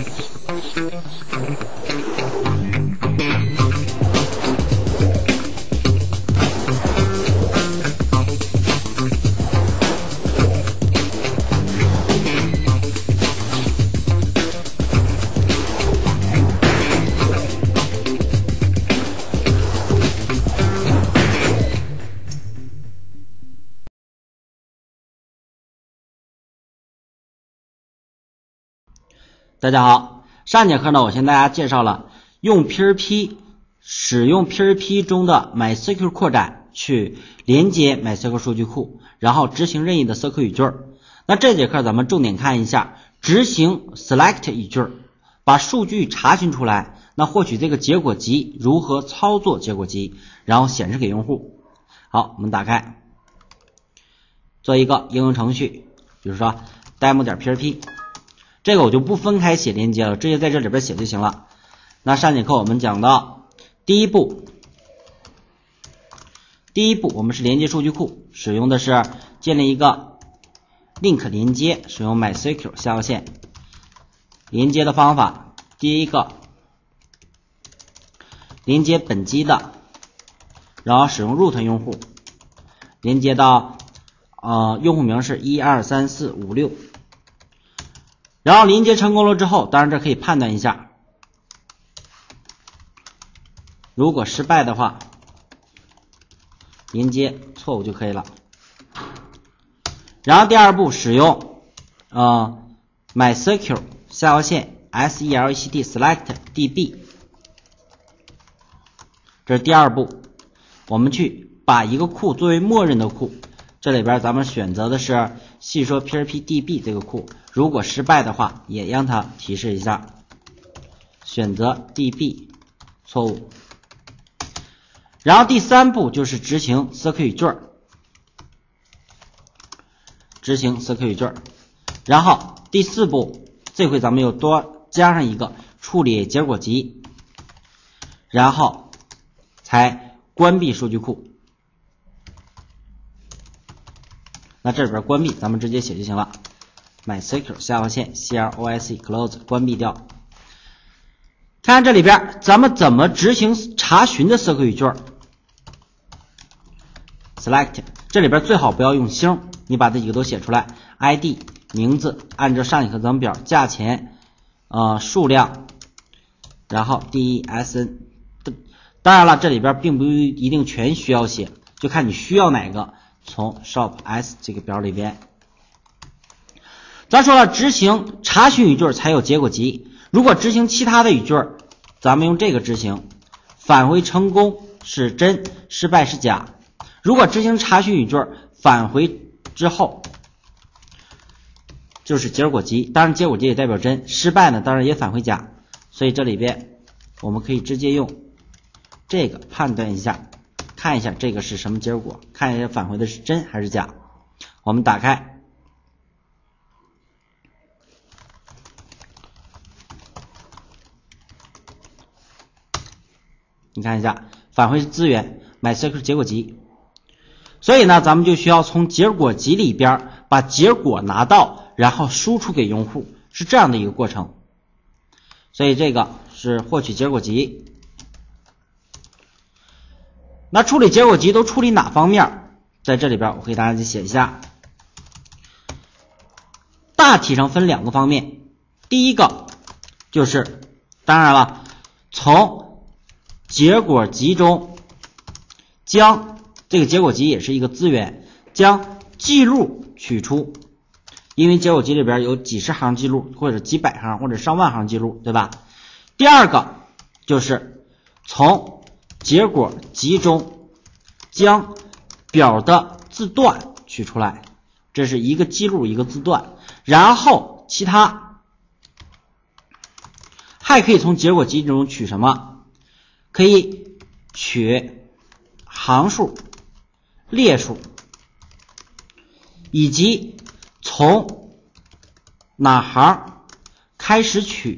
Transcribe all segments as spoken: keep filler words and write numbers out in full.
大家好，上节课呢，我向大家介绍了用 P R P 使用 P R P 中的 MySQL 扩展去连接 MySQL 数据库，然后执行任意的 S Q L 语句。那这节课咱们重点看一下执行 select 语句，把数据查询出来，那获取这个结果集如何操作结果集，然后显示给用户。好，我们打开，做一个应用程序，比如说 demo.php。这个我就不分开写连接了，直接在这里边写就行了。那上节课我们讲到第一步，第一步我们是连接数据库，使用的是建立一个 link 连接，使用 MySQL 下划线连接的方法。第一个连接本机的，然后使用 root 用户连接到呃用户名是一二三四五六。然后连接成功了之后，当然这可以判断一下，如果失败的话，连接错误就可以了。然后第二步使用呃 MySQL 下划线 select select db， 这是第二步，我们去把一个库作为默认的库，这里边咱们选择的是细说 P R P D B 这个库。如果失败的话，也让它提示一下，选择 D B 错误。然后第三步就是执行 S Q L 语句，执行 S Q L 语句。然后第四步，这回咱们又多加上一个处理结果集，然后才关闭数据库。那这里边关闭，咱们直接写就行了。MySQL 下划线 close close 关闭掉。看看这里边咱们怎么执行查询的 S Q L 语句 select， 这里边最好不要用星，你把这几个都写出来， I D 名字按照上一课咱们表，价钱呃数量，然后 D E S N。 当然了，这里边并不一定全需要写，就看你需要哪个，从 shop S 这个表里边。咱说了，执行查询语句才有结果集，如果执行其他的语句，咱们用这个执行，返回成功是真，失败是假。如果执行查询语句返回之后就是结果集，当然结果集也代表真，失败呢当然也返回假，所以这里边我们可以直接用这个判断一下，看一下这个是什么结果，看一下返回的是真还是假。我们打开，你看一下，返回是资源 MySQL 结果集，所以呢咱们就需要从结果集里边把结果拿到，然后输出给用户，是这样的一个过程。所以这个是获取结果集。那处理结果集都处理哪方面，在这里边我给大家写一下，大体上分两个方面。第一个就是当然了，从结果集中将这个结果集也是一个资源，将记录取出，因为结果集里边有几十行记录，或者几百行或者上万行记录，对吧？第二个就是从结果集中将表的字段取出来，这是一个记录一个字段。然后其他还可以从结果集中取什么？可以取行数、列数，以及从哪行开始取。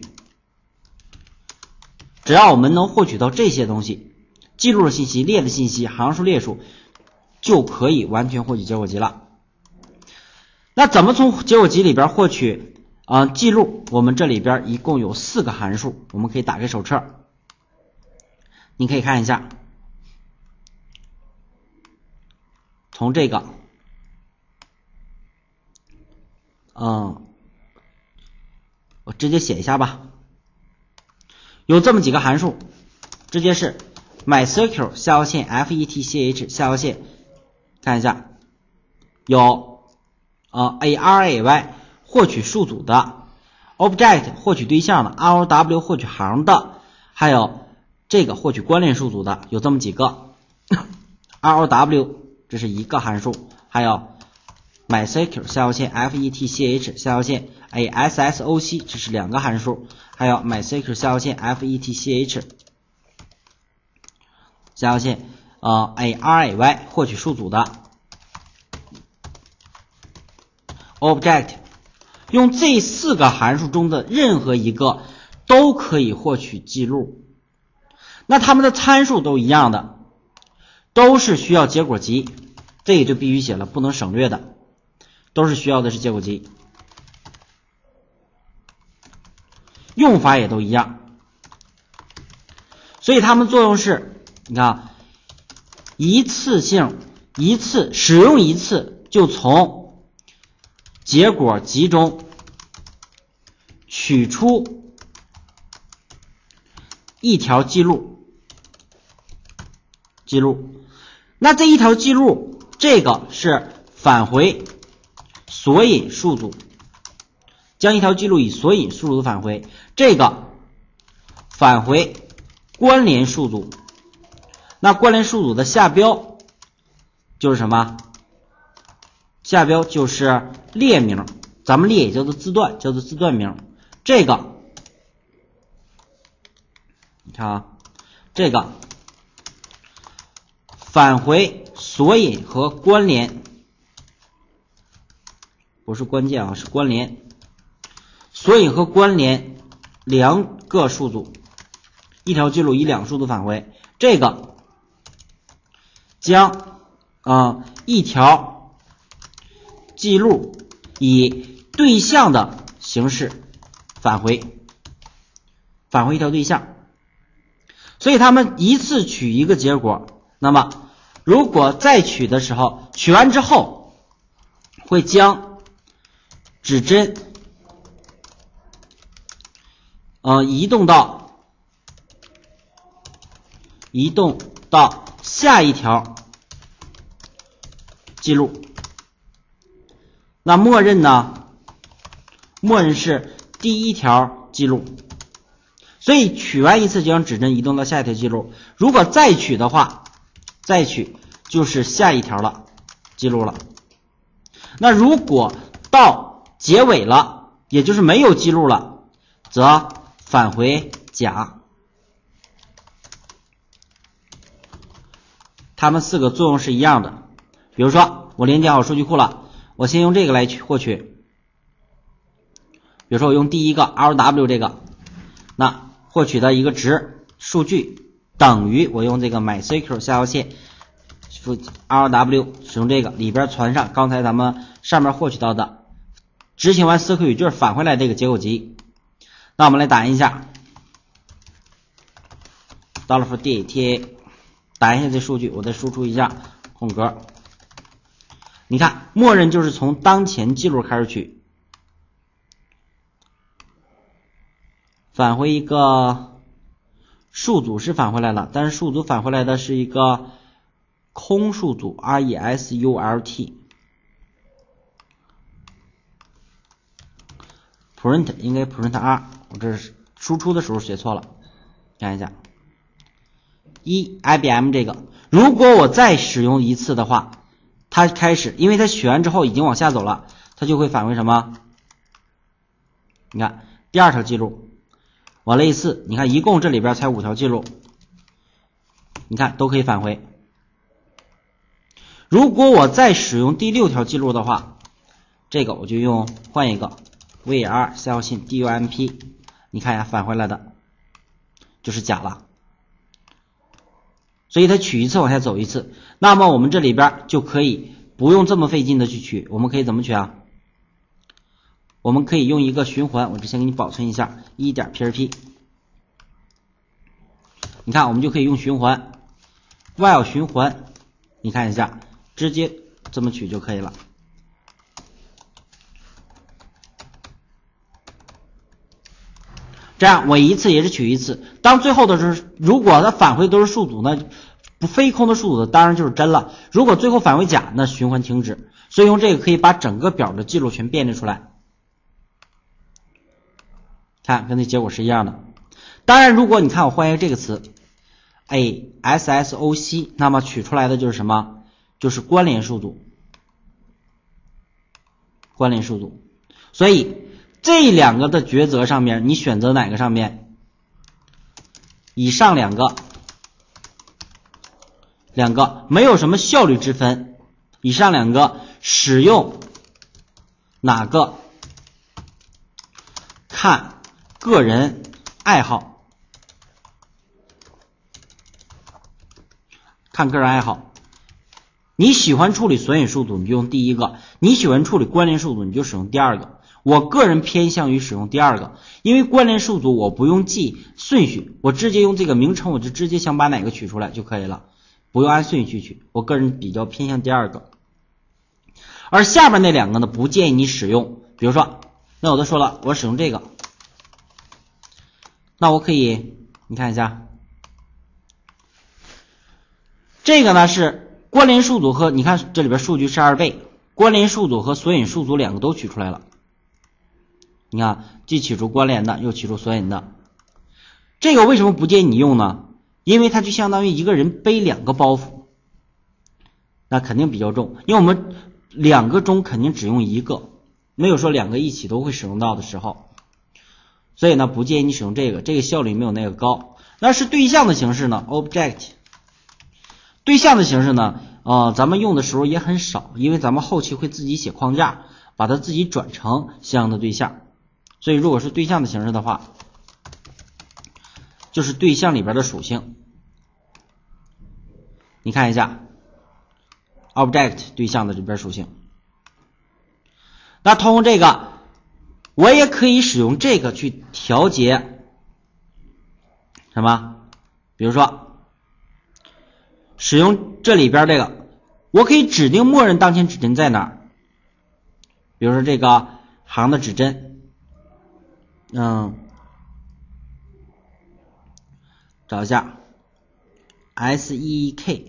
只要我们能获取到这些东西，记录的信息、列的信息、行数、列数，就可以完全获取结果集了。那怎么从结果集里边获取啊、呃，记录我们这里边一共有四个函数，我们可以打开手册，你可以看一下，从这个，嗯，我直接写一下吧，有这么几个函数，直接是 MySQL 下划线 fetch 下划线，看一下，有呃 array 获取数组的 ，object 获取对象的 ，row 获取行的，还有这个获取关联数组的，有这么几个，row 这是一个函数，还有 MySQL 下划线 fetch 下划线 assoc 这是两个函数，还有 MySQL 下划线 fetch 下划线呃 array 获取数组的 object， 用这四个函数中的任何一个都可以获取记录。那它们的参数都一样的，都是需要结果集，这个就必须写了，不能省略的，都是需要的是结果集。用法也都一样，所以它们作用是，你看，一次性一次使用一次就从结果集中取出一条记录，记录。那这一条记录，这个是返回索引数组，将一条记录以索引数组返回，这个返回关联数组。那关联数组的下标就是什么？下标就是列名，咱们列也叫做字段，叫做字段名。这个你看啊，这个返回索引和关联，不是关键啊，是关联。索引和关联两个数组，一条记录以两个数组返回。这个将啊、呃、一条记录以对象的形式返回，返回一条对象。所以他们一次取一个结果，那么如果再取的时候，取完之后会将指针呃移动到移动到下一条记录。那默认呢？默认是第一条记录。所以取完一次就将指针移动到下一条记录，如果再取的话，再取就是下一条了，记录了。那如果到结尾了，也就是没有记录了，则返回甲。它们四个作用是一样的。比如说我连接好数据库了，我先用这个来取获取。比如说我用第一个 row 这个，那获取的一个值数据等于我用这个 MySQL 下划线 row 使用这个里边传上刚才咱们上面获取到的执行完 S Q L 语句返回来这个结果集。那我们来打印一下 $data 打印一下这数据，我再输出一下空格。你看默认就是从当前记录开始取，返回一个数组是返回来了，但是数组返回来的是一个空数组 result print 应该 print r， 我这是输出的时候写错了，看一下一 I B M 这个，如果我再使用一次的话，它开始因为它取完之后已经往下走了，它就会返回什么？你看第二条记录我类似，你看一共这里边才五条记录，你看都可以返回。如果我再使用第六条记录的话，这个我就用换一个 var 下划线 dump， 你看一下返回来的就是甲了。所以它取一次往下走一次，那么我们这里边就可以不用这么费劲的去取，我们可以怎么取啊？ 我们可以用一个循环，我之前给你保存一下 一点 P R P， 你看我们就可以用循环 while 循环，你看一下，直接这么取就可以了。这样我一次也是取一次，当最后的时候，如果它返回都是数组，那不非空的数组的当然就是真了，如果最后返回假，那循环停止。所以用这个可以把整个表的记录全编列出来，看跟那结果是一样的。当然如果你看我换一个这个词 A S S O C， 那么取出来的就是什么？就是关联数组，关联数组。所以这两个的抉择上面，你选择哪个上面？以上两个，两个没有什么效率之分。以上两个使用哪个？看个人爱好，看个人爱好。你喜欢处理索引数组，你就用第一个；你喜欢处理关联数组，你就使用第二个。我个人偏向于使用第二个，因为关联数组我不用记顺序，我直接用这个名称，我就直接想把哪个取出来就可以了，不用按顺序取。我个人比较偏向第二个。而下面那两个呢，不建议你使用。比如说，那我都说了，我使用这个，那我可以，你看一下，这个呢是关联数组和，你看这里边数据是二倍，关联数组和索引数组两个都取出来了。你看，既取出关联的，又取出索引的。这个为什么不建议你用呢？因为它就相当于一个人背两个包袱，那肯定比较重。因为我们两个中肯定只用一个，没有说两个一起都会使用到的时候，所以呢，不建议你使用这个，这个效率没有那个高。那是对象的形式呢 ，object。对象的形式呢，呃，咱们用的时候也很少，因为咱们后期会自己写框架，把它自己转成相应的对象。所以如果是对象的形式的话，就是对象里边的属性。你看一下 object 对象的里边属性。那通过这个，我也可以使用这个去调节什么？比如说使用这里边这个，我可以指定默认当前指针在哪儿。比如说这个行的指针，嗯，找一下 S E K，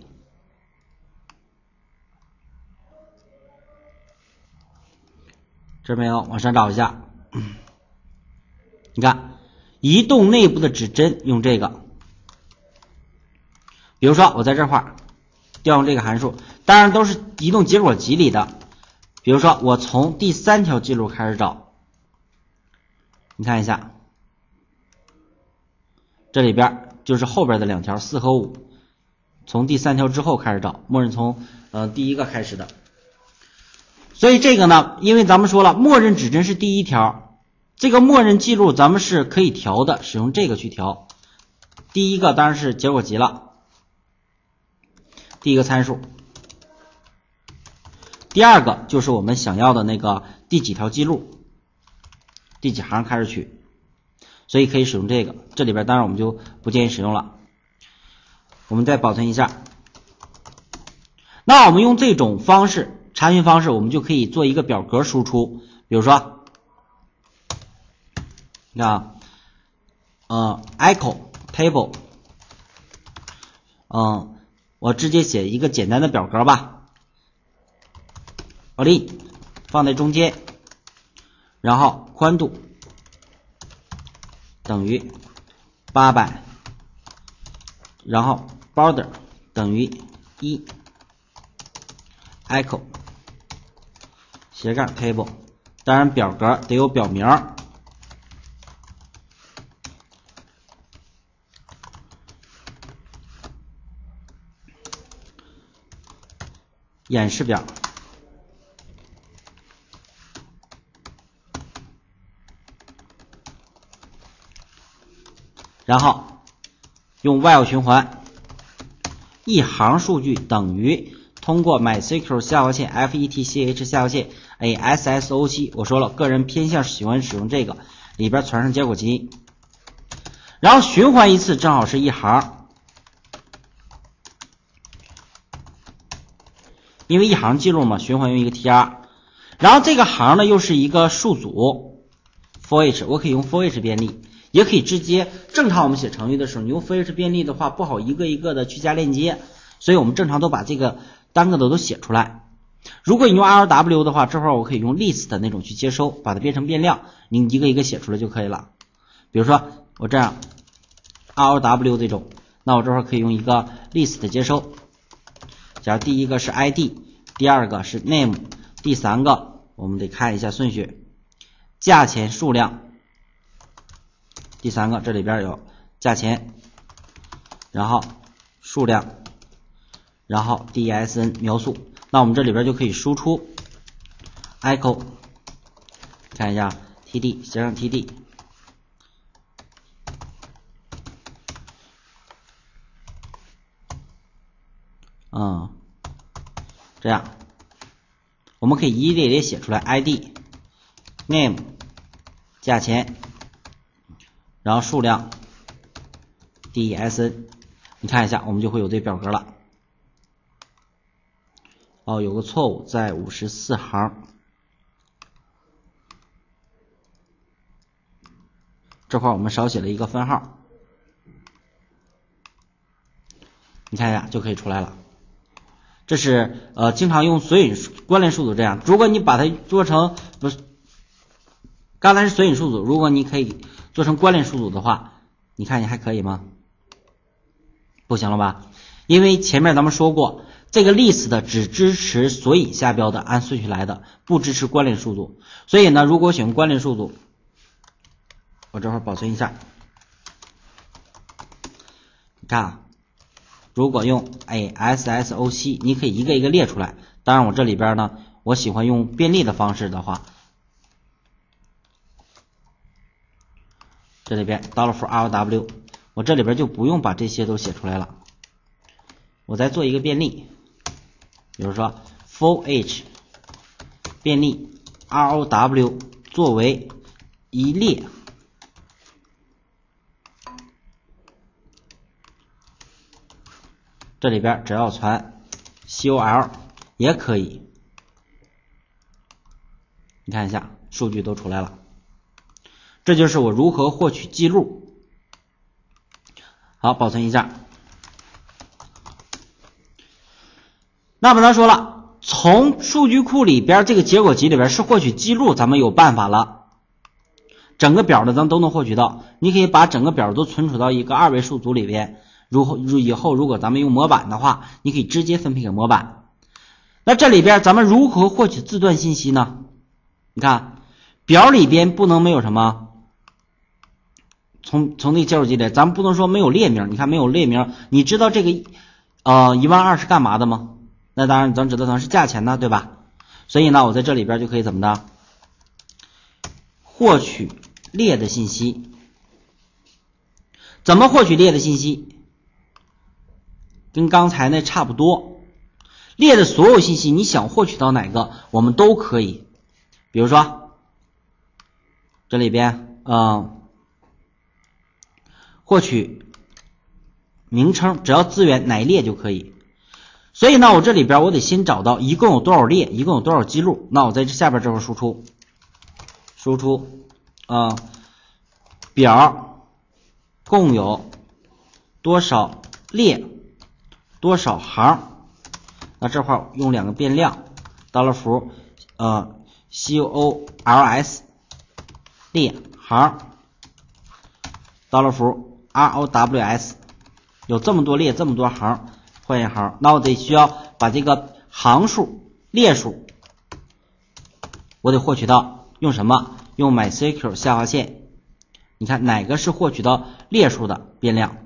这没有，往上找一下。你看，移动内部的指针用这个。比如说我在这块儿调用这个函数，当然都是移动结果集里的。比如说我从第三条记录开始找，你看一下，这里边就是后边的两条四和五，从第三条之后开始找，默认从呃第一个开始的。所以这个呢，因为咱们说了，默认指针是第一条，这个默认记录咱们是可以调的，使用这个去调。第一个当然是结果集了，第一个参数。第二个就是我们想要的那个第几条记录，第几行开始取，所以可以使用这个。这里边当然我们就不建议使用了。我们再保存一下。那我们用这种方式查询方式，我们就可以做一个表格输出。比如说，你看啊，呃 ，echo table， 嗯，我直接写一个简单的表格吧。body 放在中间，然后宽度等于八百，然后 border 等于一 echo 斜杠 table， 当然表格得有表名，演示表，然后用 while 循环，一行数据等于通过 MySQL 下划线 fetch 下划线 assoc， 我说了，个人偏向喜欢使用这个，里边传上结果集，然后循环一次，正好是一行，因为一行记录嘛，循环用一个 tr， 然后这个行呢又是一个数组 for each， 我可以用 for each 便利，也可以直接，正常我们写程序的时候，你用 for each 便利的话，不好一个一个的去加链接，所以我们正常都把这个单个的都写出来。如果你用 R W 的话，这会儿我可以用 list 那种去接收，把它变成变量，你一个一个写出来就可以了。比如说我这样 R W 这种，那我这会儿可以用一个 list 接收。假如第一个是 I D， 第二个是 name， 第三个我们得看一下顺序，价钱数量，第三个这里边有价钱，然后数量，然后 D S N 描述，那我们这里边就可以输出 echo， 看一下 T D， 写上 T D， 嗯，这样我们可以一列列写出来 I D name 价钱，然后数量 D S N， 你看一下我们就会有这表格了。哦，有个错误在五十四行，这块我们少写了一个分号，你看一下就可以出来了。这是呃经常用索引关联数组这样，如果你把它做成不是，刚才是索引数组，如果你可以做成关联数组的话，你看你还可以吗？不行了吧？因为前面咱们说过，这个 list 只支持索引下标的按顺序来的，不支持关联数组。所以呢，如果选关联数组，我这会儿保存一下。你看啊，如果用 assoc， 你可以一个一个列出来。当然我这里边呢，我喜欢用便利的方式的话，这里边 $for_rw， 我这里边就不用把这些都写出来了。我再做一个便利，比如说 for each 便利 row 作为一列，这里边只要传 col 也可以。你看一下，数据都出来了。这就是我如何获取记录。好，保存一下。那么咱说了，从数据库里边这个结果集里边是获取记录，咱们有办法了。整个表的咱都能获取到，你可以把整个表都存储到一个二位数组里边。如如以后如果咱们用模板的话，你可以直接分配给模板。那这里边咱们如何获取字段信息呢？你看表里边不能没有什么，从从这个结果集里，咱们不能说没有列名。你看没有列名，你知道这个呃一万二是干嘛的吗？那当然咱知道它是价钱呢，对吧？所以呢我在这里边就可以怎么的获取列的信息。怎么获取列的信息？跟刚才那差不多，列的所有信息你想获取到哪个我们都可以。比如说这里边嗯、呃，获取名称，只要资源哪一列就可以。所以呢我这里边我得先找到一共有多少列，一共有多少记录。那我在这下边这块输出输出呃表共有多少列多少行，那这块用两个变量 $符呃 cols 列行 $符 rows， 有这么多列这么多行，换一行，那我得需要把这个行数列数我得获取到，用什么？用 MySQL 下划线，你看哪个是获取到列数的变量？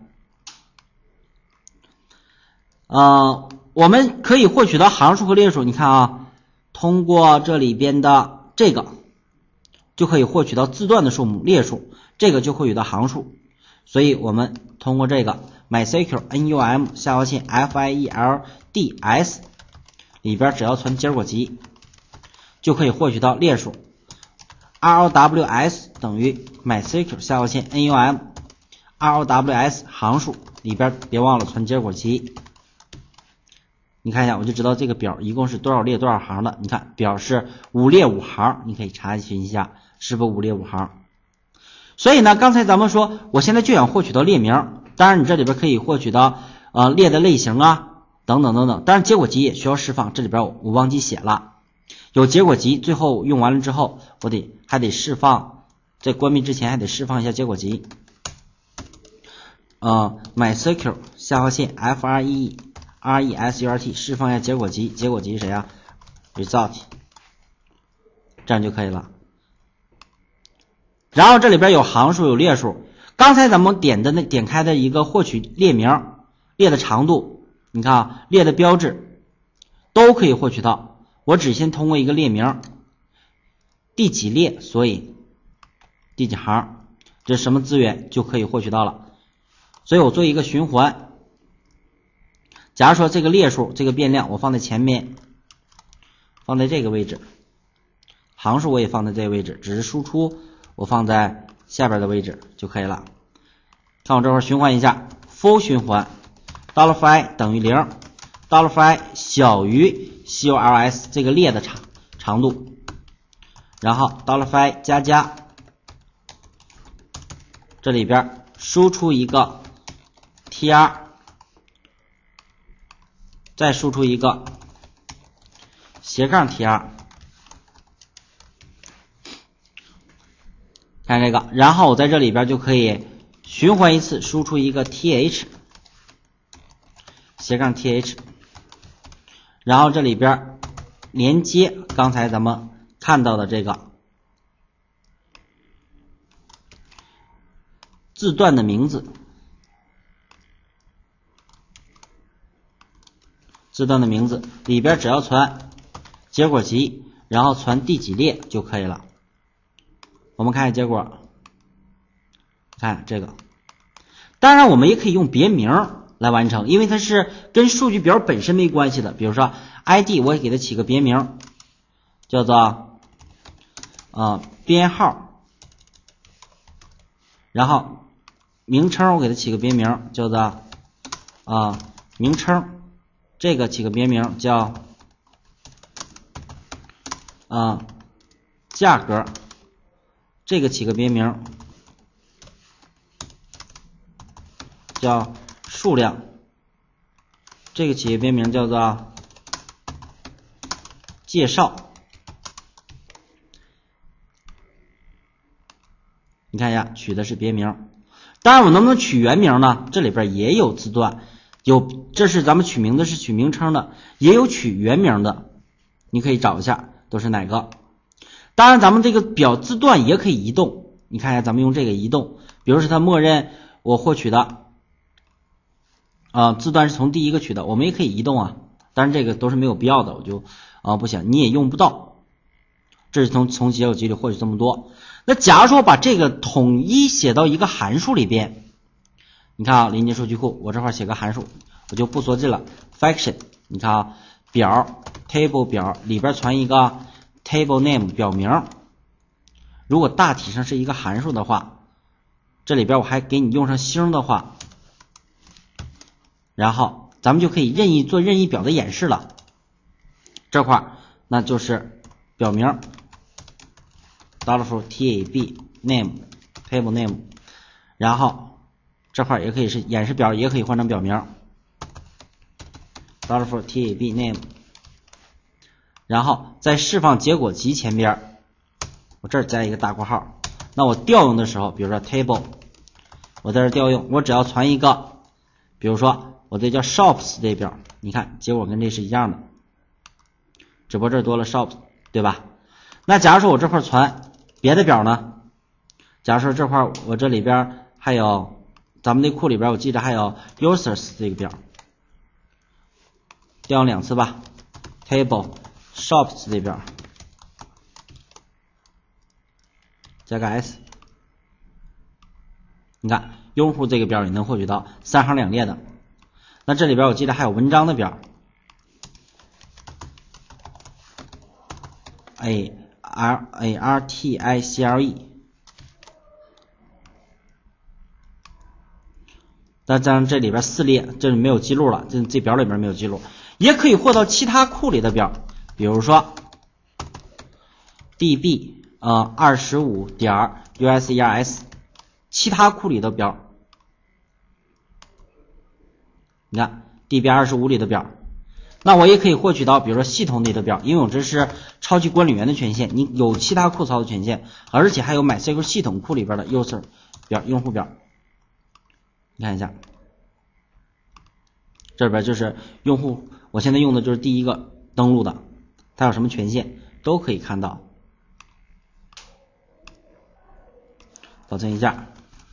呃，我们可以获取到行数和列数，你看啊，通过这里边的这个就可以获取到字段的数目列数，这个就获取到行数。所以我们通过这个 MySQL num 下划线 fields 里边只要传结果集，就可以获取到列数 R O W S 等于 MySQL 下划线 N U M R O W S 行数里边别忘了传结果集。你看一下，我就知道这个表一共是多少列多少行的。你看表是五列五行，你可以查询一下是否五列五行。所以呢，刚才咱们说，我现在就想获取到列名，当然你这里边可以获取到呃列的类型啊。等等等等，当然结果集也需要释放，这里边我我忘记写了，有结果集，最后用完了之后，我得还得释放，在关闭之前还得释放一下结果集。呃 ，MySQL 下划线 F R E E R E S U R T 释放一下结果集，结果集是谁啊 ？Result， 这样就可以了。然后这里边有行数有列数，刚才咱们点的那点开的一个获取列名，列的长度。你看啊，列的标志都可以获取到，我只先通过一个列名，第几列，所以第几行，这是什么资源就可以获取到了。所以我做一个循环，假如说这个列数这个变量我放在前面，放在这个位置，行数我也放在这个位置，只是输出我放在下边的位置就可以了。看我这块循环一下 ，for 循环。dollar $i 等于零 ，dollar $i 小于 C O L S 这个列的长长度，然后 dollar $i 加加，这里边输出一个 tr， 再输出一个斜杠 tr， 看这个，然后我在这里边就可以循环一次，输出一个 th。斜杠 th， 然后这里边连接刚才咱们看到的这个字段的名字，字段的名字里边只要传结果集，然后传第几列就可以了。我们看下结果，看这个，当然我们也可以用别名来完成，因为它是跟数据表本身没关系的。比如说 I D 我也给它起个别名，叫做呃编号，然后名称我给它起个别名叫做啊、呃、名称，这个起个别名叫啊、呃、价格，这个起个别名叫数量，这个起个别名叫做介绍。你看一下，取的是别名。当然我能不能取原名呢？这里边也有字段，有这是咱们取名的是取名称的，也有取原名的，你可以找一下都是哪个。当然咱们这个表字段也可以移动，你看一下咱们用这个移动，比如说它默认我获取的啊、呃，字段是从第一个取的，我们也可以移动啊，当然这个都是没有必要的，我就啊、呃、不行，你也用不到。这是从从结果集里获取这么多。那假如说把这个统一写到一个函数里边，你看啊，连接数据库，我这块写个函数，我就不缩进了 function， 你看啊，表 table 表里边传一个 table name 表名，如果大体上是一个函数的话，这里边我还给你用上星的话，然后咱们就可以任意做任意表的演示了。这块那就是表名 $tab name table name， 然后这块也可以是演示表，也可以换成表名 $tab name， 然后在释放结果集前边我这儿加一个大括号，那我调用的时候，比如说 table， 我在这调用，我只要传一个，比如说我这叫 shops 这表，你看结果跟这是一样的，只不过这儿多了 shops， 对吧？那假如说我这块传别的表呢？假如说这块我这里边还有咱们那库里边，我记得还有 users 这个表，调用两次吧 ，table shops 这表，加个 s， 你看用户这个表也能获取到三行两列的。那这里边我记得还有文章的表， A R A R T I C L E。那当然这里边四列，这里没有记录了，这这表里边没有记录。也可以获到其他库里的表，比如说 D B 呃二十五点 U S E R S 其他库里的表，你看 D B 二十五里的表。那我也可以获取到比如说系统里的表，因为我这是超级管理员的权限，你有其他库槽的权限，而且还有 MySQL 系统库里边的 user 表用户表。你看一下，这边就是用户，我现在用的就是第一个登录的，它有什么权限都可以看到。保存一下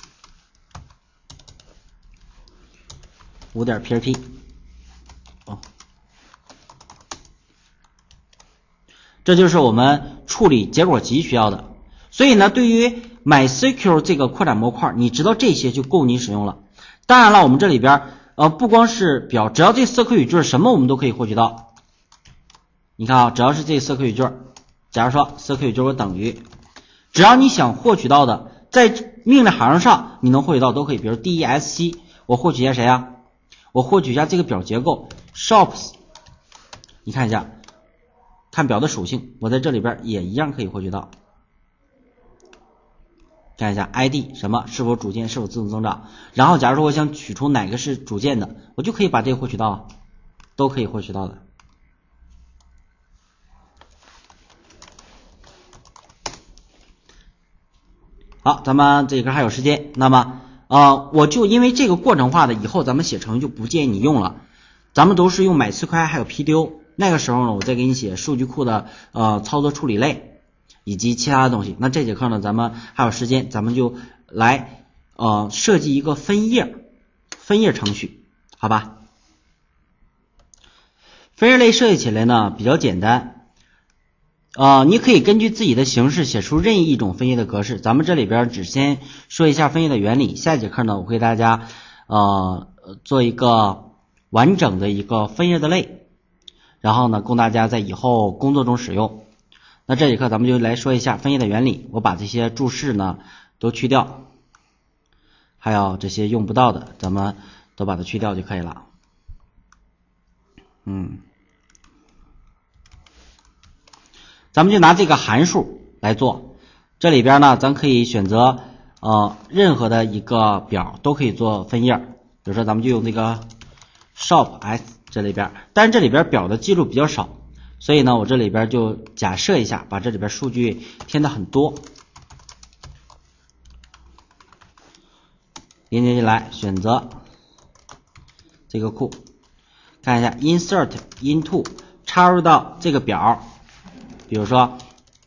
五点 P H P 哦，这就是我们处理结果集需要的。所以呢，对于 MySQL 这个扩展模块，你知道这些就够你使用了。当然了，我们这里边呃不光是表，只要这四个语句什么我们都可以获取到。你看啊，只要是这四个语句，假如说四个语句我等于，只要你想获取到的，在命令行上你能获取到都可以。比如 D E S C， 我获取一下谁啊？我获取一下这个表结构 shops， 你看一下，看表的属性，我在这里边也一样可以获取到。看一下 I D 什么是否主键是否自动增长，然后假如说我想取出哪个是主键的，我就可以把这个获取到，都可以获取到的。好，咱们这个还有时间，那么呃我就因为这个过程化的，以后咱们写程序就不建议你用了，咱们都是用 MySQL 还有 P D O， 那个时候呢我再给你写数据库的呃操作处理类以及其他的东西。那这节课呢，咱们还有时间，咱们就来呃设计一个分页分页程序，好吧？分页类设计起来呢比较简单，呃，你可以根据自己的形式写出任意一种分页的格式。咱们这里边只先说一下分页的原理，下一节课呢，我会给大家呃做一个完整的一个分页的类，然后呢，供大家在以后工作中使用。那这节课咱们就来说一下分页的原理，我把这些注释呢都去掉，还有这些用不到的咱们都把它去掉就可以了。嗯，咱们就拿这个函数来做，这里边呢咱可以选择呃任何的一个表都可以做分页，比如说咱们就用这个 shop s 这里边，但是这里边表的记录比较少，所以呢我这里边就假设一下，把这里边数据填的很多，连接进来，选择这个库，看一下 insert into 插入到这个表，比如说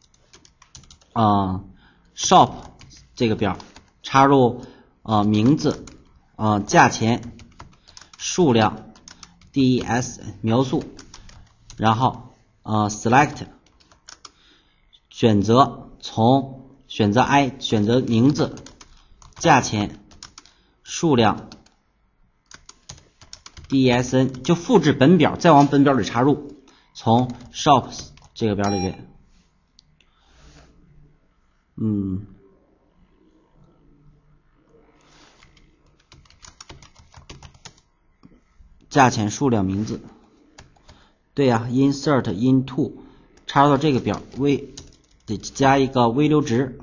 呃 shop 这个表，插入呃名字呃价钱数量 D E S 描述，然后呃 select 选择从选择 I 选择名字价钱数量 D E S N 就复制本表，再往本表里插入，从 shops 这个表里边，嗯，价钱数量名字，对呀、啊、，insert into 插入到这个表，微得加一个微流值，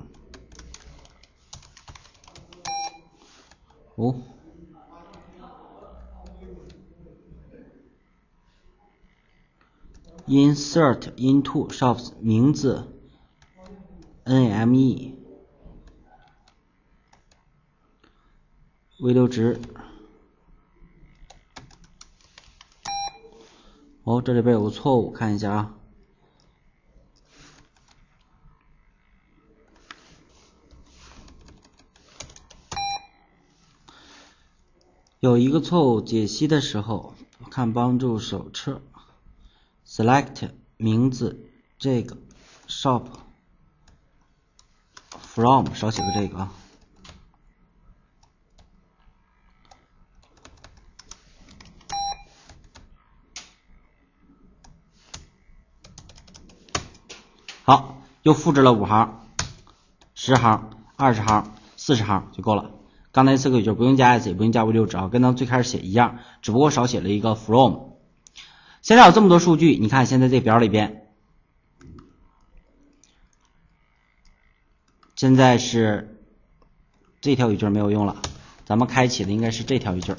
哦。insert into shops 名字 N M E 微流值，哦，这里边有个错误，看一下啊，有一个错误，解析的时候看帮助手册 select 名字这个 shop from 少写个这个啊， 好，又复制了五行、十行、二十行、四十行就够了。刚才四个语句不用加 s 也不用加 v 六，只要跟咱们最开始写一样，只不过少写了一个 from。现在有这么多数据，你看现在这表里边，现在是这条语句没有用了，咱们开启的应该是这条语句。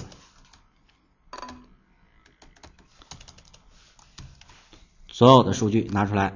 所有的数据拿出来，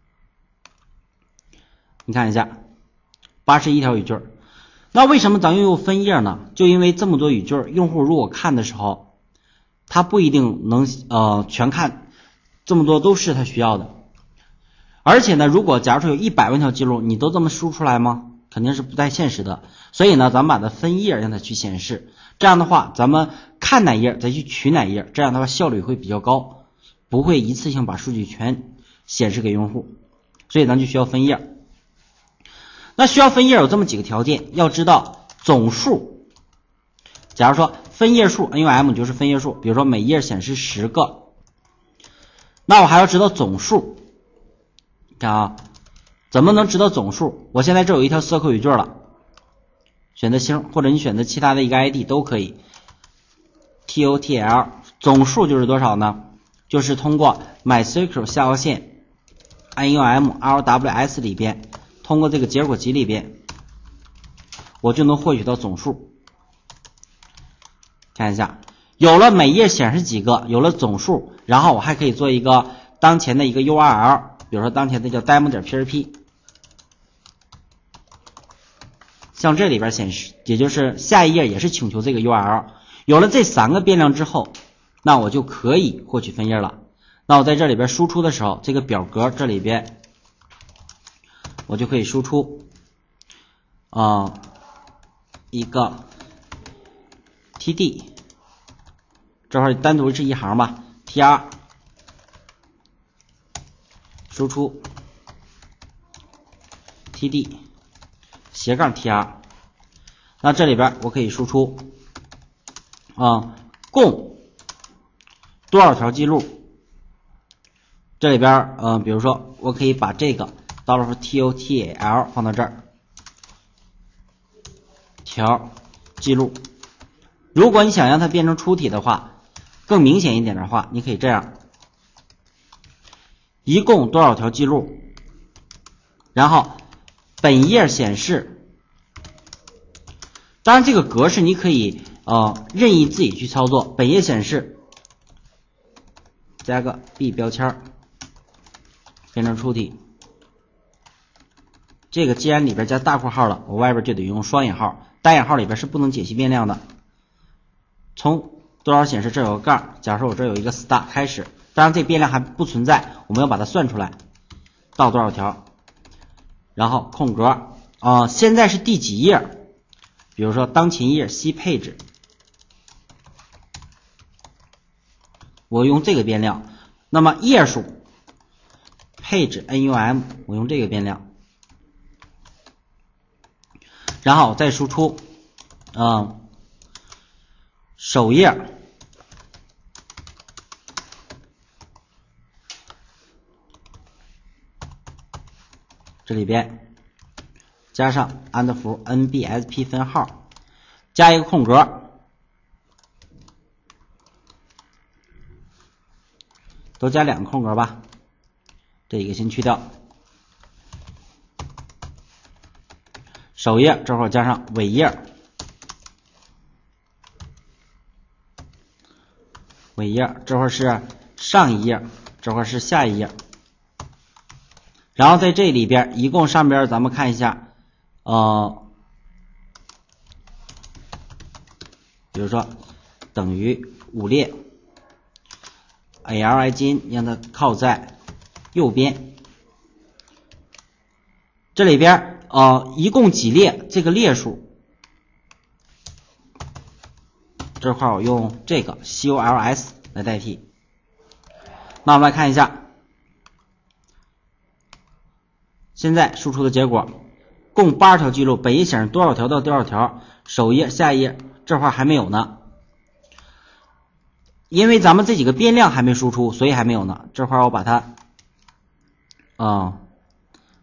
你看一下，八十一条语句。那为什么咱又用分页呢？就因为这么多语句，用户如果看的时候，他不一定能呃全看，这么多都是他需要的。而且呢，如果假如说有一百万条记录，你都这么输出来吗？肯定是不太现实的。所以呢，咱们把它分页让它去显示，这样的话，咱们看哪页再去取哪页，这样的话效率会比较高，不会一次性把数据全显示给用户。所以咱就需要分页。那需要分页有这么几个条件，要知道总数。假如说分页数 N U M 就是分页数，比如说每页显示十个，那我还要知道总数。你看啊，怎么能知道总数？我现在这有一条 circle 语句了，选择星，或者你选择其他的一个 I D 都可以。T O T L 总数就是多少呢？就是通过 MySQL 下划线 N U M R W S 里边。通过这个结果集里边，我就能获取到总数。看一下，有了每页显示几个，有了总数，然后我还可以做一个当前的一个 U R L， 比如说当前的叫 demo.php， 像这里边显示，也就是下一页也是请求这个 U R L。有了这三个变量之后，那我就可以获取分页了。那我在这里边输出的时候，这个表格这里边。我就可以输出啊、呃、一个 T D， 这会儿单独是一行吧 ，T R 输出 T D 斜杠 T R， 那这里边我可以输出啊、呃、共多少条记录，这里边嗯、呃，比如说我可以把这个。$total 放到这儿，条记录。如果你想让它变成出体的话，更明显一点的话，你可以这样，一共多少条记录，然后本页显示。当然这个格式你可以呃任意自己去操作，本页显示加个 B 标签变成出体。这个既然里边加大括号了，我外边就得用双引号，单引号里边是不能解析变量的。从多少显示这有个杠，假设我这有一个 start 开始，当然这变量还不存在，我们要把它算出来，到多少条，然后空格啊、呃，现在是第几页？比如说当前页 C page， 我用这个变量。那么页数 page N U M， 我用这个变量。然后再输出，嗯，首页，这里边加上安德符 N B S P 分号，加一个空格，都加两个空格吧，这一个先去掉。首页这会儿加上尾页，尾页这会儿是上一页，这会儿是下一页。然后在这里边一共上边咱们看一下，呃，比如说等于五列 ，A L I 金让它靠在右边，这里边。呃，一共几列？这个列数，这块我用这个 C O L S 来代替。那我们来看一下，现在输出的结果，共八十条记录，本页显示多少条到多少条，首页、下一页这块还没有呢，因为咱们这几个变量还没输出，所以还没有呢。这块我把它，啊、呃，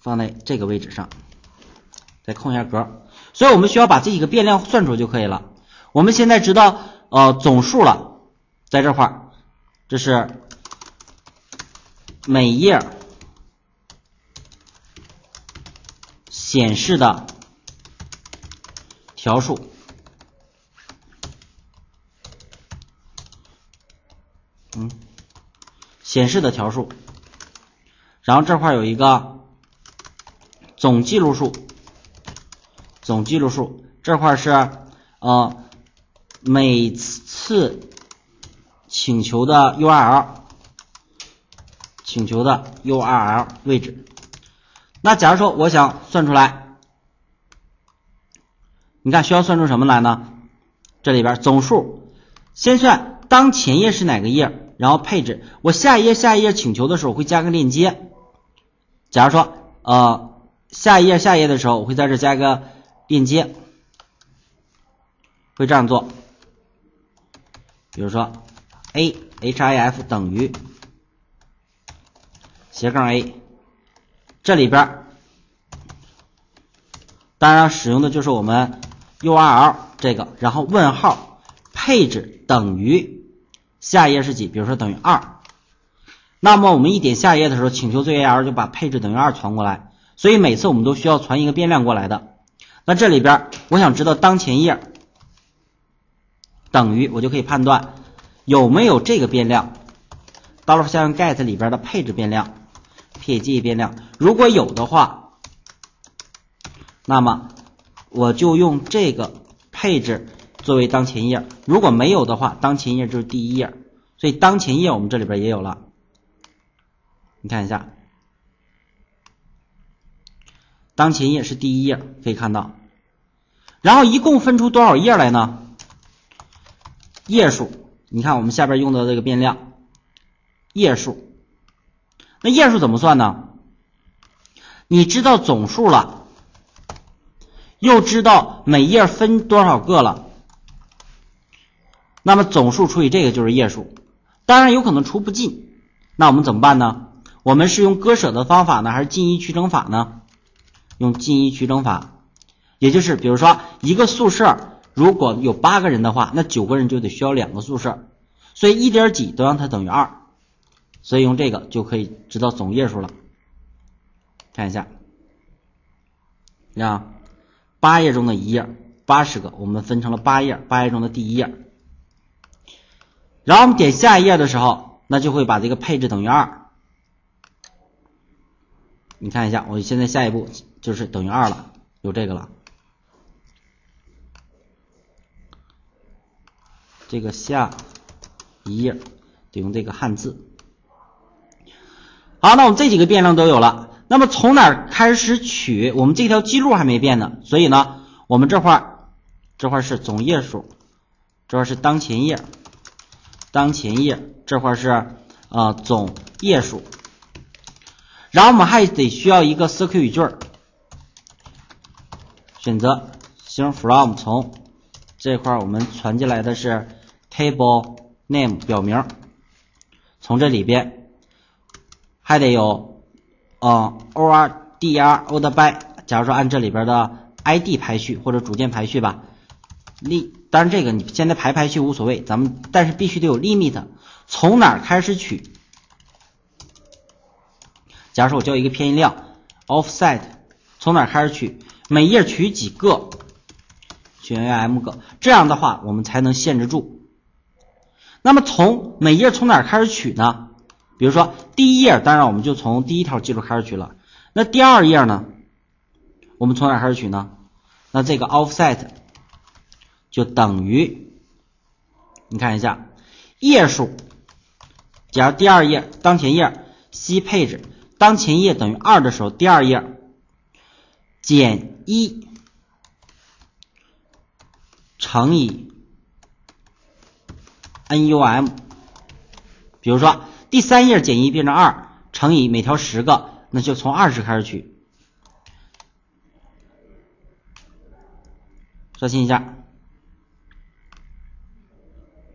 放在这个位置上，再空一下格。所以我们需要把这几个变量算出来就可以了。我们现在知道呃总数了，在这块儿，这是每页显示的条数。嗯，显示的条数，然后这块有一个总记录数，总记录数这块是呃每次请求的 U R L， 请求的 U R L 位置。那假如说我想算出来，你看需要算出什么来呢？这里边总数，先算当前页是哪个页。然后配置，我下一页下一页请求的时候会加个链接。假如说呃下一页下一页的时候，我会在这加个链接，会这样做。比如说 a href 等于斜杠 a， 这里边当然使用的就是我们 U R L 这个，然后问号配置等于下一页是几？比如说等于二，那么我们一点下一页的时候，请求作业 U R L 就把配置等于二传过来，所以每次我们都需要传一个变量过来的。那这里边我想知道当前页等于，我就可以判断有没有这个变量 dollar sign get 里边的配置变量 P A G 变量，如果有的话，那么我就用这个配置作为当前页，如果没有的话，当前页就是第一页，所以当前页我们这里边也有了。你看一下，当前页是第一页，可以看到。然后一共分出多少页来呢？页数，你看我们下边用的这个变量页数。那页数怎么算呢？你知道总数了，又知道每页分多少个了，那么总数除以这个就是页数。当然有可能除不尽，那我们怎么办呢？我们是用割舍的方法呢，还是进一取整法呢？用进一取整法，也就是比如说一个宿舍如果有八个人的话，那九个人就得需要两个宿舍，所以一点几都让它等于二，所以用这个就可以知道总页数了。看一下，啊，八页中的一页，八十个，我们分成了八页，八页中的第一页。然后我们点下一页的时候，那就会把这个配置等于二。你看一下，我现在下一步就是等于二了，有这个了。这个下一页得用这个汉字。好，那我们这几个变量都有了。那么从哪儿开始取？我们这条记录还没变呢，所以呢，我们这块这块是总页数，这块是当前页，当前页这块是呃总页数。然后我们还得需要一个 C Q 语句，选择星 from 从这块我们传进来的是 table name 表名，从这里边还得有呃 or dir order by， 假如说按这里边的 I D 排序或者组件排序吧，例当然这个你现在排排序无所谓，咱们但是必须得有 limit， 从哪儿开始取？假如说我叫一个偏移量 offset， 从哪儿开始取？每页取几个？取 m 个，这样的话我们才能限制住。那么从每页从哪儿开始取呢？比如说第一页，当然我们就从第一条记录开始取了。那第二页呢？我们从哪儿开始取呢？那这个 offset 就等于，你看一下页数，假如第二页当前页 C 配置当前页等于二的时候，第二页减一乘以 num， 比如说第三页减一变成二乘以每条十个，那就从二十开始取。刷新一下，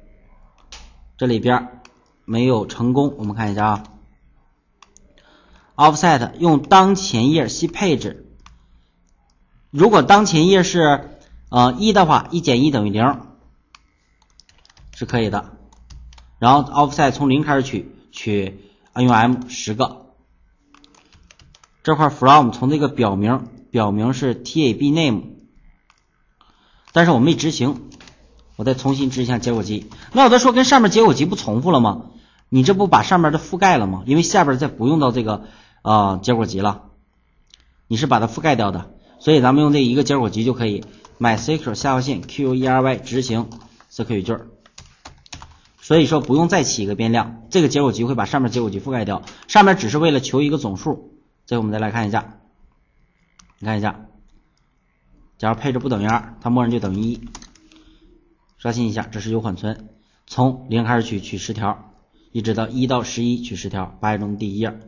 这里边没有成功，我们看一下啊。 offset 用当前页系配置，如果当前页是呃一的话，一减一等于零是可以的。然后 offset 从零开始取，取 N U M 十个。这块 from 从这个表名，表名是 tab name， 但是我没执行，我再重新执行一下结果集。那有的说跟上面结果集不重复了吗？你这不把上面的覆盖了吗？因为下边再不用到这个呃结果集了，你是把它覆盖掉的，所以咱们用这一个结果集就可以 MySQL 下划线 query 执行 S Q L 语句。所以说不用再起一个变量，这个结果集会把上面结果集覆盖掉，上面只是为了求一个总数。这个我们再来看一下，你看一下，假如配置不等于二，它默认就等于一。刷新一下，这是有缓存，从零开始取，取十条，一直到一到十一取十条，八页中的第一页。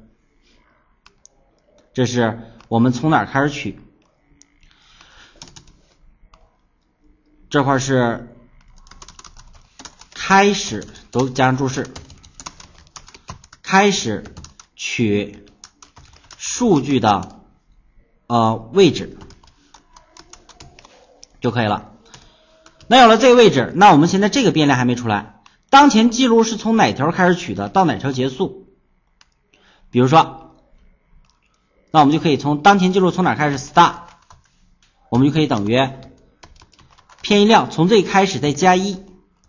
这是我们从哪儿开始取？这块是开始，都加上注释，开始取数据的呃位置就可以了。那有了这个位置，那我们现在这个变量还没出来，当前记录是从哪条开始取的，到哪条结束？比如说，那我们就可以从当前记录从哪开始 start， 我们就可以等于偏移量从这开始再加一。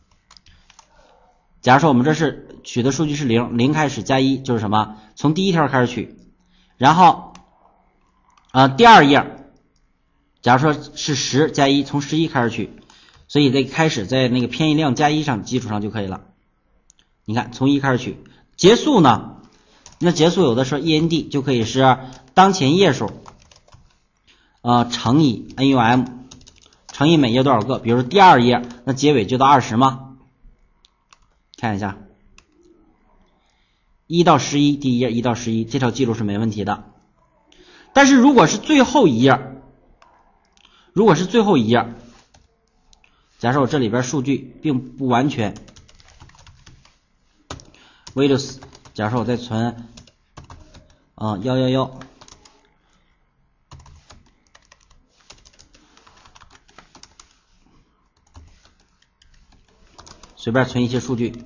假如说我们这是取的数据是零，零开始加一就是什么？从第一条开始取，然后呃第二页，假如说是十加一，从十一开始取，所以这开始在那个偏移量加一上基础上就可以了。你看从一开始取，结束呢？那结束有的时候 end 就可以是当前页数呃乘以 N U M 乘以每页多少个，比如说第二页，那结尾就到二十吗？看一下，一到十一，第一页一到十一，这条记录是没问题的。但是如果是最后一页，如果是最后一页，假设我这里边数据并不完全 Windows， 假设我再存啊一一一，随便存一些数据。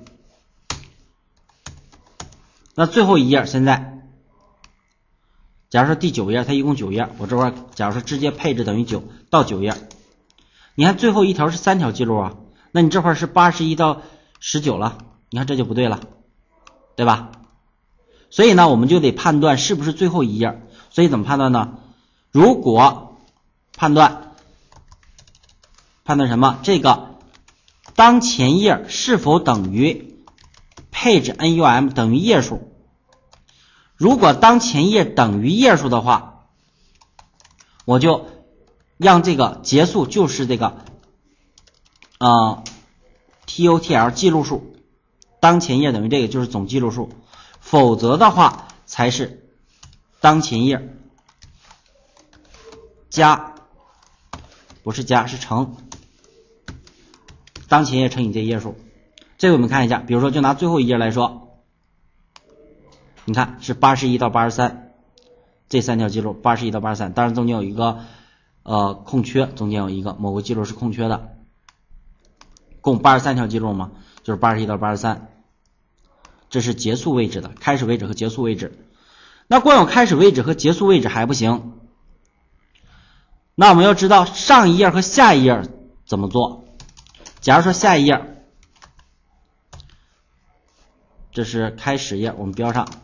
那最后一页现在，假如说第九页，它一共九页，我这块假如说直接配置等于九到九页，你看最后一条是三条记录啊，那你这块是八十一到十九了，你看这就不对了，对吧？所以呢，我们就得判断是不是最后一页。所以怎么判断呢？如果判断判断什么？这个当前页是否等于配置 N U M 等于页数？如果当前页等于页数的话，我就让这个结束就是这个呃 T O T L 记录数，当前页等于这个就是总记录数，否则的话才是当前页加，不是加是乘当前页乘以这页数。这个我们看一下，比如说就拿最后一页来说，你看是八十一到八十三，这三条记录八十一到八十三，当然中间有一个呃空缺，中间有一个某个记录是空缺的，共八十三条记录嘛，就是八十一到八十三，这是结束位置的，开始位置和结束位置。那光有开始位置和结束位置还不行，那我们要知道上一页和下一页怎么做。假如说下一页，这是开始页，我们标上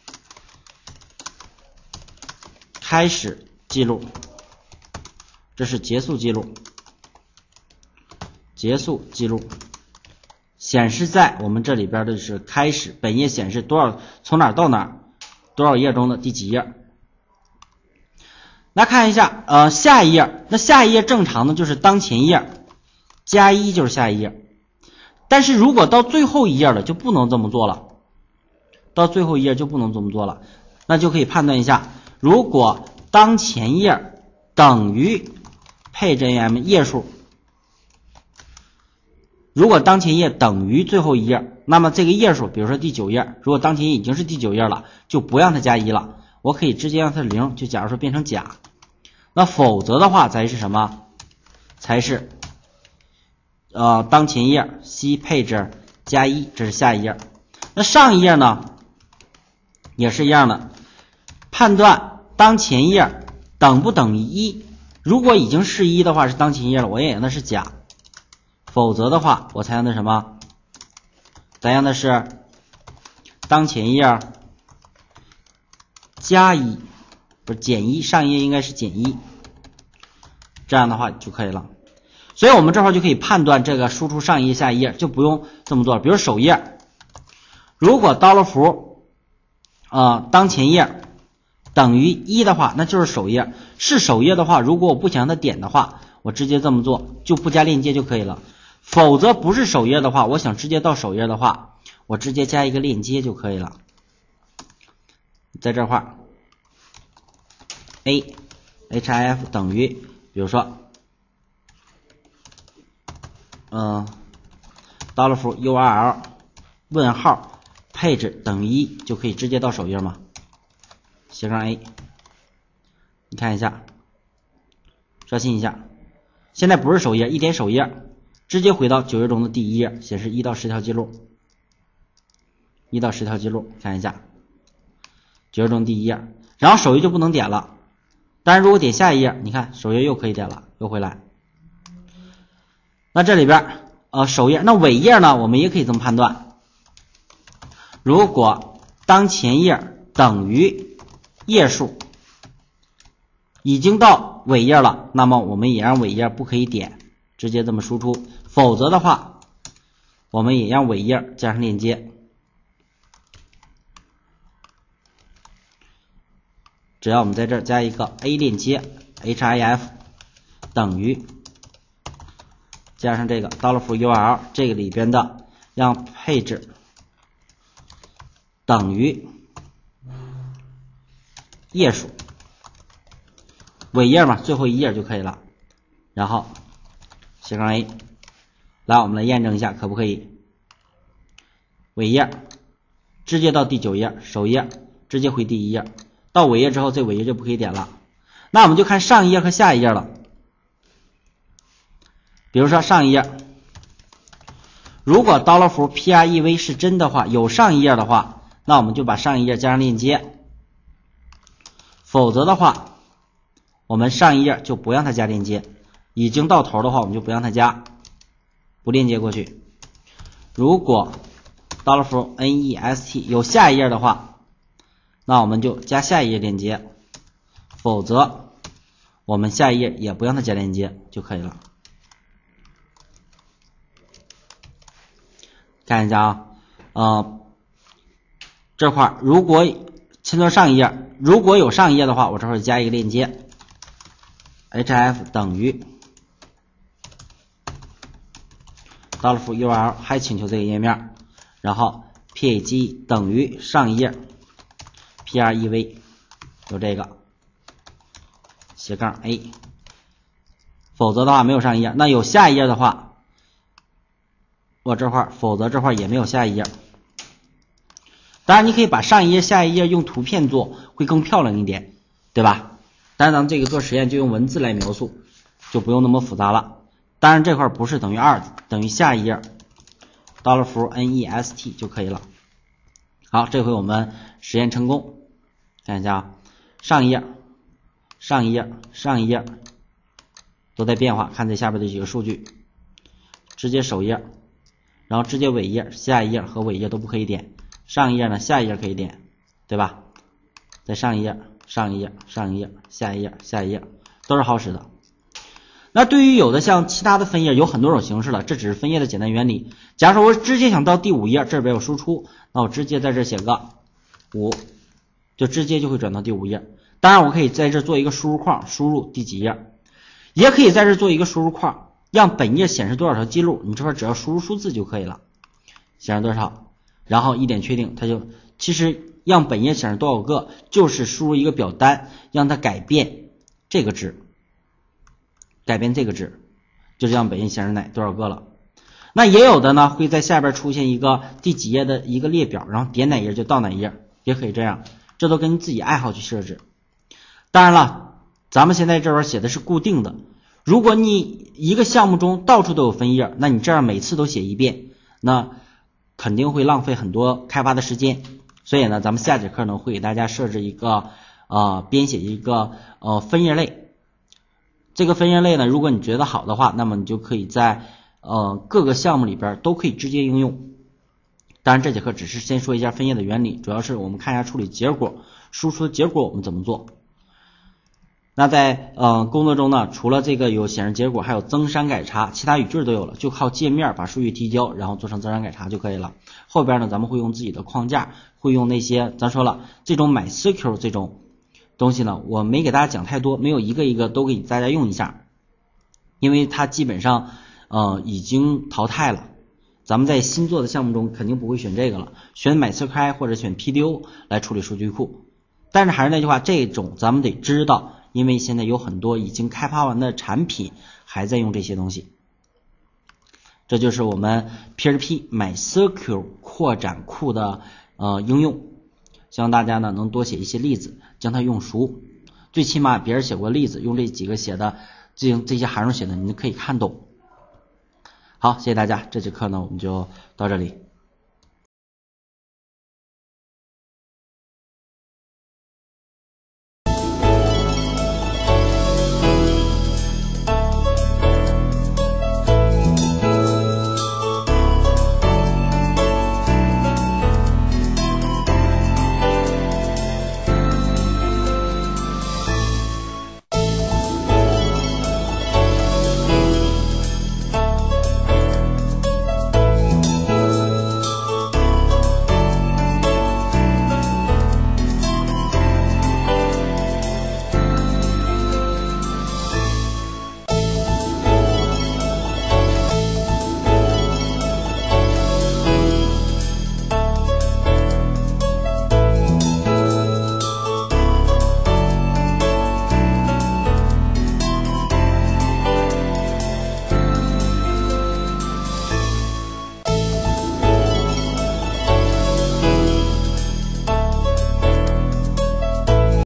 开始记录，这是结束记录，结束记录显示在我们这里边的是开始，本页显示多少，从哪儿到哪儿，多少页中的第几页。那看一下呃下一页，那下一页正常的就是当前页加一就是下一页，但是如果到最后一页了就不能这么做了，到最后一页就不能这么做了。那就可以判断一下，如果当前页等于配置 N U M 页数，如果当前页等于最后一页，那么这个页数比如说第九页，如果当前页已经是第九页了，就不让它加一了， 我可以直接让它零，就假如说变成甲。那否则的话才是什么？才是呃当前页 C 配置加一，这是下一页。那上一页呢也是一样的，判断当前页等不等于一，如果已经是一的话是当前页了，我也让它是甲，否则的话我才让它什么？咱让它是当前页加一，不是减一，上一页应该是减一，这样的话就可以了。所以我们这会儿就可以判断这个输出上一页下一页，就不用这么做了。比如首页，如果刀了符呃当前页等于一的话，那就是首页。是首页的话，如果我不想让它点的话，我直接这么做，就不加链接就可以了。否则不是首页的话，我想直接到首页的话，我直接加一个链接就可以了。在这块 A href 等于，比如说嗯刀了符 U R L 问号配置等于一，就可以直接到首页嘛。斜杠 A， 你看一下，刷新一下，现在不是首页，一点首页，直接回到九页中的第一页，显示一到十条记录，一到十条记录，看一下，九页中第一页，然后首页就不能点了。当然，如果点下一页，你看首页又可以点了，又回来。那这里边呃首页，那尾页呢，我们也可以这么判断。如果当前页等于页数，已经到尾页了，那么我们也让尾页不可以点，直接这么输出。否则的话，我们也让尾页加上链接。只要我们在这儿加一个 A 链接 href 等于加上这个刀了符 U R L 这个里边的让配置等于页数，尾页嘛，最后一页就可以了。然后斜杠 A， 来我们来验证一下可不可以。尾页直接到第九页，首页直接回第一页，到尾页之后这尾页就不可以点了。那我们就看上一页和下一页了。比如说上一页，如果刀了符 prev 是真的话，有上一页的话，那我们就把上一页加上链接。否则的话，我们上一页就不让它加链接，已经到头的话我们就不让它加，不链接过去。如果刀了符 nest 有下一页的话，那我们就加下一页链接，否则我们下一页也不让它加链接就可以了。看一下啊，呃，这块如果先做上一页，如果有上一页的话，我这会加一个链接 href 等于刀了符 U R L 还请求这个页面，然后 pag 等于上一页 prev 有这个斜杠 A， 否则的话没有上一页。那有下一页的话，我这块否则这块也没有下一页。当然你可以把上一页下一页用图片做会更漂亮一点，对吧？当然咱们这个做实验就用文字来描述，就不用那么复杂了。当然这块不是等于二，等于下一页刀了符 nest 就可以了。好，这回我们实验成功。看一下啊，上一页上一页上一页都在变化，看这下边的几个数据，直接首页，然后直接尾页，下一页和尾页都不可以点，上一页呢下一页可以点，对吧？在上一页上一页上一页下一页下一页都是好使的。那对于有的像其他的分页有很多种形式了，这只是分页的简单原理。假如说我直接想到第五页，这边有输出，那我直接在这写个五，就直接就会转到第五页。当然我可以在这做一个输入框，输入第几页，也可以在这做一个输入框，让本页显示多少条记录，你这块只要输入数字就可以了，显示多少，然后一点确定，它就其实让本页显示多少个，就是输入一个表单，让它改变这个值，改变这个值，就是让本页显示哪多少个了。那也有的呢会在下边出现一个第几页的一个列表，然后点哪页就到哪页，也可以这样。 这都跟自己爱好去设置。当然了，咱们现在这边写的是固定的，如果你一个项目中到处都有分页，那你这样每次都写一遍，那肯定会浪费很多开发的时间。所以呢，咱们下节课呢会给大家设置一个呃编写一个呃分页类。这个分页类呢，如果你觉得好的话，那么你就可以在呃各个项目里边都可以直接应用。当然这节课只是先说一下分页的原理，主要是我们看一下处理结果，输出的结果我们怎么做。那在呃工作中呢，除了这个有显示结果，还有增删改查，其他语句都有了，就靠界面把数据提交，然后做成增删改查就可以了。后边呢，咱们会用自己的框架，会用那些咱说了这种 MySQL 这种东西呢，我没给大家讲太多，没有一个一个都给大家用一下，因为它基本上呃已经淘汰了。咱们在新做的项目中肯定不会选这个了，选 MySQL 或者选 P D O 来处理数据库。但是还是那句话，这种咱们得知道，因为现在有很多已经开发完的产品还在用这些东西。这就是我们 P H P MySQL 扩展库的呃应用，希望大家呢能多写一些例子，将它用熟，最起码别人写过例子，用这几个写的这这些函数写的，你可以看懂。好，谢谢大家，这节课呢我们就到这里。